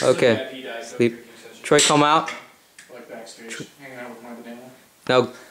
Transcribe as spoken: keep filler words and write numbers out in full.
Okay. Sleep. Troy, come out. Like backstage, hanging out with my banana. Now